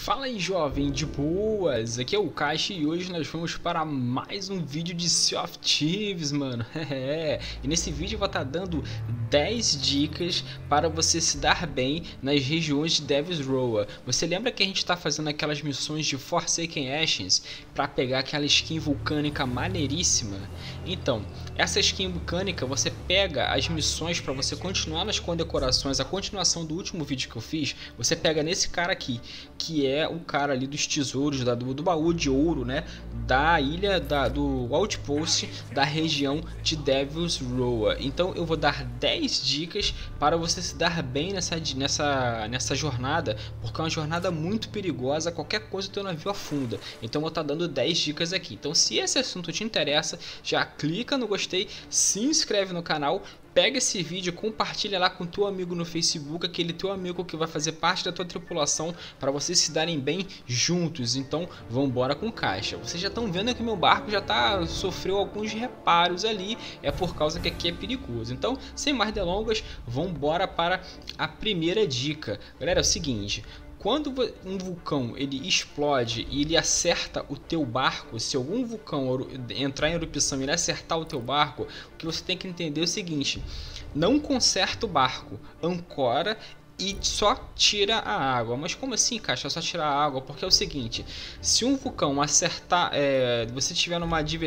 Fala aí, jovem, de boas? Aqui é o Kaishi e hoje nós vamos para mais um vídeo de Sea of Thieves, mano. E nesse vídeo eu vou estar dando 10 dicas para você se dar bem nas regiões de Devil's Row. Você lembra que a gente está fazendo aquelas missões de Forsaken Ashes para pegar aquela skin vulcânica maneiríssima? Então, essa skin vulcânica você pega as missões para você continuar nas condecorações, a continuação do último vídeo que eu fiz, você pega nesse cara aqui, que é o cara ali dos tesouros, do baú de ouro, né, da ilha do Outpost da região de Devil's Row. Então eu vou dar 10 dicas para você se dar bem nessa jornada, porque é uma jornada muito perigosa, qualquer coisa o teu navio afunda. Então eu vou estar dando 10 dicas aqui. Então se esse assunto te interessa, já clica no gostei, se inscreve no canal, pega esse vídeo, compartilha lá com teu amigo no Facebook, aquele teu amigo que vai fazer parte da tua tripulação, para vocês se darem bem juntos. Então vamos embora com caixa. Vocês já estão vendo que meu barco já sofreu alguns reparos ali, é por causa que aqui é perigoso. Então, sem mais delongas, vamos embora para a primeira dica. Galera, é o seguinte: quando um vulcão ele explode e ele acerta o teu barco, se algum vulcão entrar em erupção e ele acertar o teu barco, o que você tem que entender é o seguinte: não conserta o barco, ancora e só tira a água. Mas como assim, Caixa? Só tirar a água? Porque é o seguinte: se um vulcão acertar, você tiver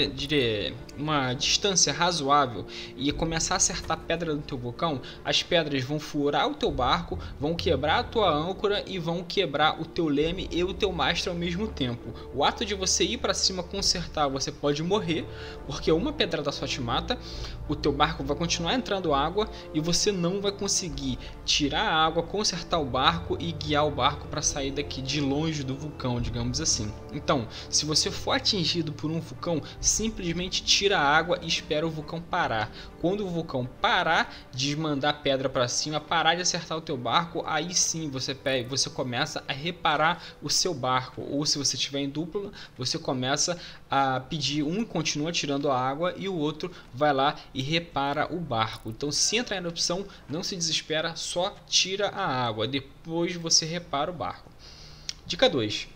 uma distância razoável e começar a acertar pedra do teu vulcão, as pedras vão furar o teu barco, vão quebrar a tua âncora e vão quebrar o teu leme e o teu mastro ao mesmo tempo. O ato de você ir para cima consertar, você pode morrer, porque uma pedrada só te mata, o teu barco vai continuar entrando água e você não vai conseguir tirar a água, consertar o barco e guiar o barco para sair daqui de longe do vulcão, digamos assim. Então, se você for atingido por um vulcão, simplesmente tira a água e espera o vulcão parar. Quando o vulcão parar de mandar pedra para cima, parar de acertar o teu barco, aí sim você começa a reparar o seu barco. Ou se você estiver em dupla, você começa a pedir, um continua tirando a água e o outro vai lá e repara o barco. Então, se entrar em erupção, não se desespera, só tira a água, depois você repara o barco. Dica 2: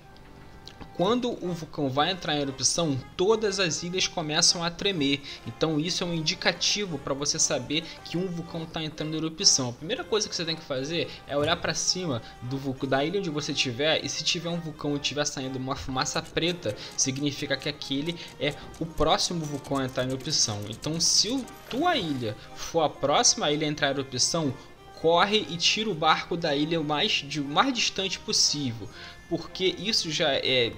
quando o vulcão vai entrar em erupção, todas as ilhas começam a tremer. Então isso é um indicativo para você saber que um vulcão está entrando em erupção. A primeira coisa que você tem que fazer é olhar para cima da ilha onde você estiver, e se tiver um vulcão e estiver saindo uma fumaça preta, significa que aquele é o próximo vulcão a entrar em erupção. Então, se tua ilha for a próxima ilha a entrar em erupção, corre e tira o barco da ilha o mais distante possível, porque isso já é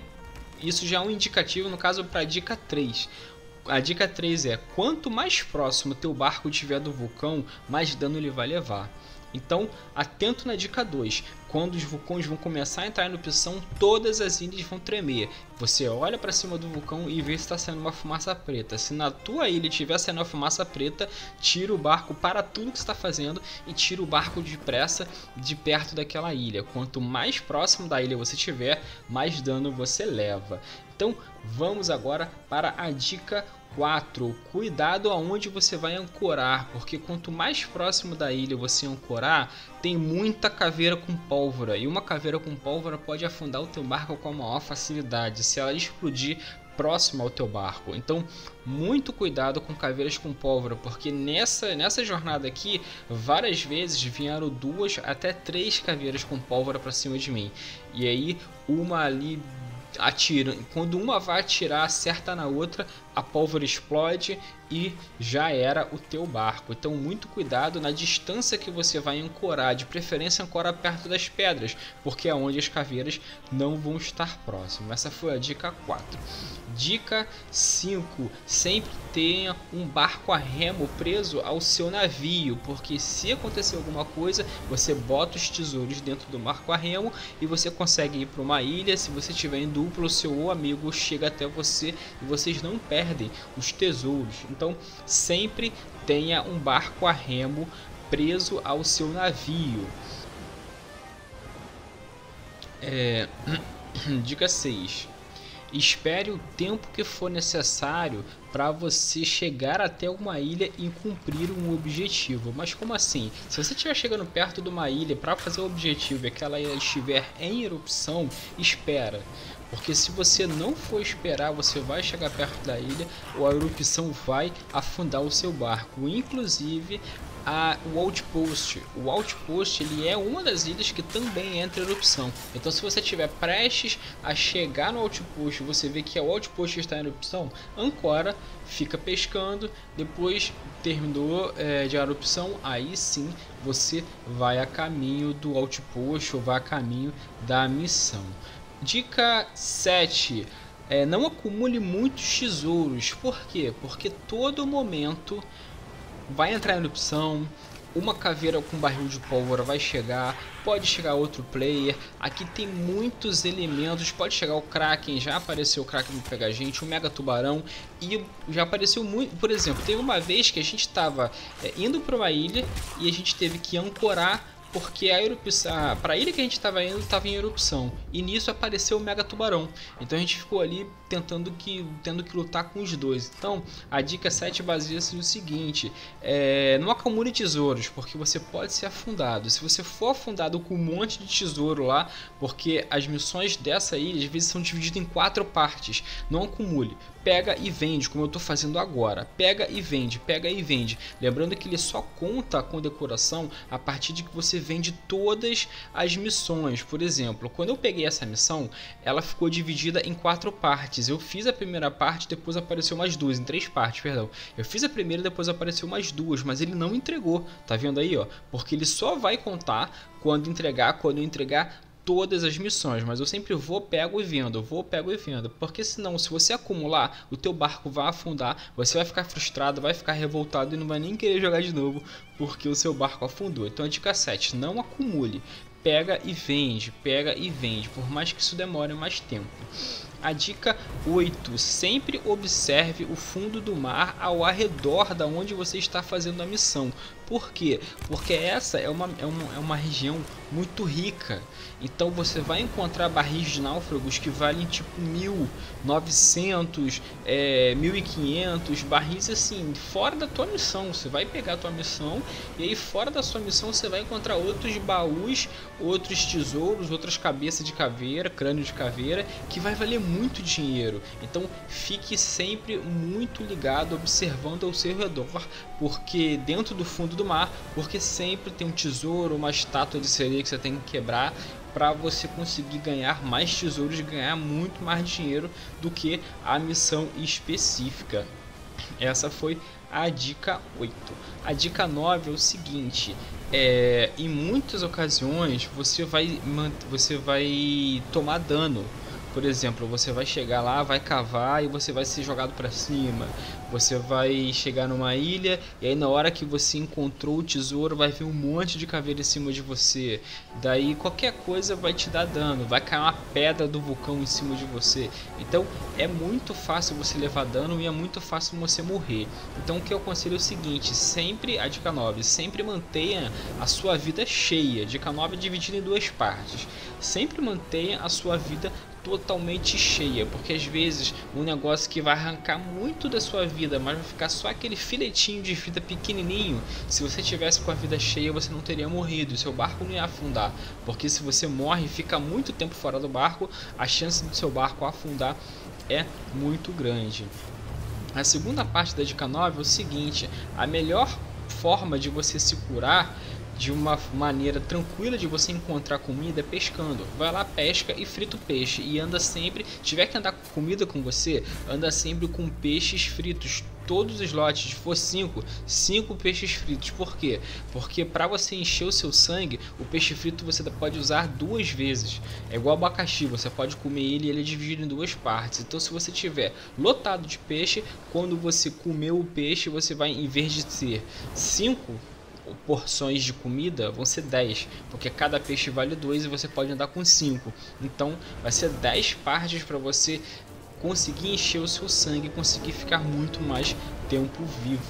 um indicativo, no caso, para a dica 3. A dica 3 é: quanto mais próximo teu barco estiver do vulcão, mais dano ele vai levar. Então, atento na dica 2. Quando os vulcões vão começar a entrar em erupção, todas as ilhas vão tremer. Você olha para cima do vulcão e vê se está saindo uma fumaça preta. Se na tua ilha estiver saindo uma fumaça preta, tira o barco, para tudo que você está fazendo e tira o barco depressa de perto daquela ilha. Quanto mais próximo da ilha você estiver, mais dano você leva. Então, vamos agora para a dica 4. Cuidado aonde você vai ancorar, porque quanto mais próximo da ilha você ancorar, tem muita caveira com pólvora, e uma caveira com pólvora pode afundar o teu barco com a maior facilidade se ela explodir próximo ao teu barco. Então, muito cuidado com caveiras com pólvora, porque nessa jornada aqui, várias vezes vieram 2 até 3 caveiras com pólvora para cima de mim, e aí uma ali atira, quando uma vai atirar, acerta na outra, a pólvora explode e já era o teu barco. Então, muito cuidado na distância que você vai ancorar, de preferência ancora perto das pedras, porque é onde as caveiras não vão estar próximas. Essa foi a dica 4. Dica 5: sempre tenha um barco a remo preso ao seu navio, porque se acontecer alguma coisa, você bota os tesouros dentro do barco a remo e você consegue ir para uma ilha. Se você estiver em dupla, o seu amigo chega até você e vocês não perdem os tesouros. Então, sempre tenha um barco a remo preso ao seu navio. Dica 6: espere o tempo que for necessário para você chegar até uma ilha e cumprir um objetivo. Mas como assim? Se você estiver chegando perto de uma ilha para fazer o objetivo e aquela ilha estiver em erupção, espera. Porque se você não for esperar, você vai chegar perto da ilha ou a erupção vai afundar o seu barco. Inclusive o Outpost. O Outpost ele é uma das ilhas que também entra em erupção. Então se você estiver prestes a chegar no Outpost, você vê que o Outpost está em erupção, ancora, fica pescando, depois terminou de erupção, aí sim você vai a caminho do Outpost ou vai a caminho da missão. Dica 7. Não acumule muitos tesouros. Por quê? Porque todo momento vai entrar em erupção, uma caveira com barril de pólvora vai chegar, pode chegar outro player, aqui tem muitos elementos, pode chegar o Kraken, já apareceu o Kraken para pegar a gente, o Mega Tubarão, e já apareceu muito, por exemplo, teve uma vez que a gente estava indo para uma ilha e a gente teve que ancorar, porque para a ilha que a gente estava indo estava em erupção, e nisso apareceu o Mega Tubarão, então a gente ficou ali tendo que lutar com os dois. Então a dica 7 baseia-se no seguinte: não acumule tesouros, porque você pode ser afundado. Se você for afundado com um monte de tesouro lá, porque as missões dessa ilha às vezes são divididas em 4 partes, não acumule. Pega e vende, como eu estou fazendo agora. Pega e vende, pega e vende. Lembrando que ele só conta com decoração a partir de que você vende todas as missões. Por exemplo, quando eu peguei essa missão, ela ficou dividida em 4 partes. Eu fiz a primeira parte, depois apareceu mais 2, em 3 partes, perdão. Eu fiz a primeira, depois apareceu mais 2, mas ele não entregou. Tá vendo aí, ó? Porque ele só vai contar quando eu entregar todas as missões, mas eu sempre vou, pego e vendo, porque senão, se você acumular, o teu barco vai afundar, você vai ficar frustrado, vai ficar revoltado e não vai nem querer jogar de novo, porque o seu barco afundou. Então a dica 7, não acumule, pega e vende, por mais que isso demore mais tempo. A dica 8, sempre observe o fundo do mar ao arredor da onde você está fazendo a missão. Por quê? Porque essa é uma região muito rica. Então você vai encontrar barris de náufragos que valem tipo 1.000, 900, 1.500, barris assim, fora da tua missão. Você vai pegar a tua missão e aí fora da sua missão você vai encontrar outros baús, outros tesouros, outras cabeças de caveira, crânio de caveira, que vai valer muito dinheiro. Então fique sempre muito ligado, observando ao seu redor, porque dentro do fundo do mar, porque sempre tem um tesouro, uma estátua de sereia que você tem que quebrar para você conseguir ganhar mais tesouros, ganhar muito mais dinheiro do que a missão específica. Essa foi a dica 8. A dica 9 é o seguinte: em muitas ocasiões você vai tomar dano. Por exemplo, você vai chegar lá, vai cavar e você vai ser jogado para cima. Você vai chegar numa ilha e aí na hora que você encontrou o tesouro vai vir um monte de caveira em cima de você. Daí qualquer coisa vai te dar dano, vai cair uma pedra do vulcão em cima de você. Então é muito fácil você levar dano e é muito fácil você morrer. Então o que eu aconselho é o seguinte: sempre, a dica 9, sempre mantenha a sua vida cheia. Dica 9 é dividida em 2 partes. Sempre mantenha a sua vida totalmente cheia, porque às vezes um negócio que vai arrancar muito da sua vida, mas vai ficar só aquele filetinho de vida pequenininho. Se você tivesse com a vida cheia, você não teria morrido, seu barco não ia afundar, porque se você morre e fica muito tempo fora do barco, a chance do seu barco afundar é muito grande. A segunda parte da dica 9 é o seguinte: a melhor forma de você se curar, de uma maneira tranquila de você encontrar comida, é pescando. Vai lá, pesca e frita o peixe. E anda sempre, se tiver que andar com comida com você, anda sempre com peixes fritos. Todos os slots, se for 5 peixes fritos. Por quê? Porque para você encher o seu sangue, o peixe frito você pode usar 2 vezes. É igual abacaxi, você pode comer ele e ele é dividido em 2 partes. Então se você tiver lotado de peixe, quando você comer o peixe, você vai, em vez de ser 5 porções de comida, vão ser 10, porque cada peixe vale 2 e você pode andar com 5. Então vai ser 10 partes para você conseguir encher o seu sangue e conseguir ficar muito mais tempo vivo.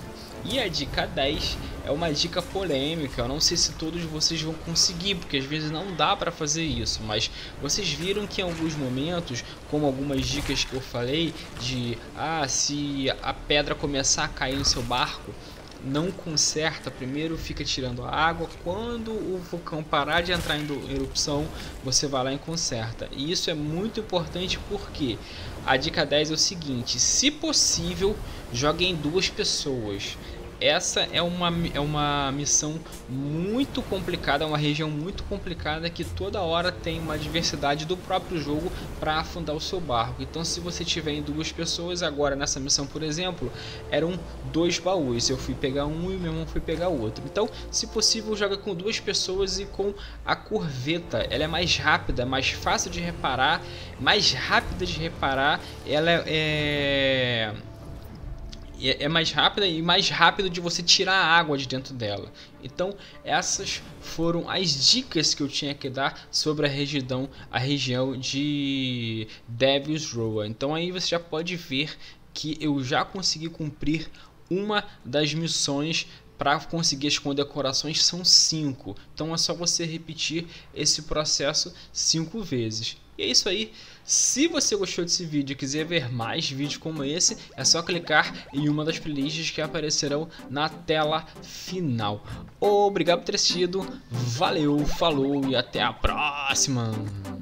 E a dica 10 é uma dica polêmica, eu não sei se todos vocês vão conseguir, porque às vezes não dá para fazer isso, mas vocês viram que em alguns momentos, como algumas dicas que eu falei, de se a pedra começar a cair no seu barco, não conserta, primeiro fica tirando a água, quando o vulcão parar de entrar em erupção, você vai lá e conserta. E isso é muito importante porque a dica 10 é o seguinte: se possível, jogue em 2 pessoas. Essa é uma missão muito complicada, uma região muito complicada que toda hora tem uma adversidade do próprio jogo para afundar o seu barco. Então se você tiver em 2 pessoas, agora nessa missão por exemplo, eram 2 baús, eu fui pegar um e o meu irmão foi pegar o outro. Então se possível joga com 2 pessoas e com a corveta, ela é mais rápida, mais fácil de reparar, mais rápida de reparar, ela é mais rápida e mais rápido de você tirar a água de dentro dela. Então essas foram as dicas que eu tinha que dar sobre a região de Devil's Row. Então aí você já pode ver que eu já consegui cumprir uma das missões. Para conseguir as condecorações são 5, então é só você repetir esse processo 5 vezes. E é isso aí. Se você gostou desse vídeo e quiser ver mais vídeos como esse, é só clicar em uma das playlists que aparecerão na tela final. Obrigado por ter assistido, valeu, falou e até a próxima!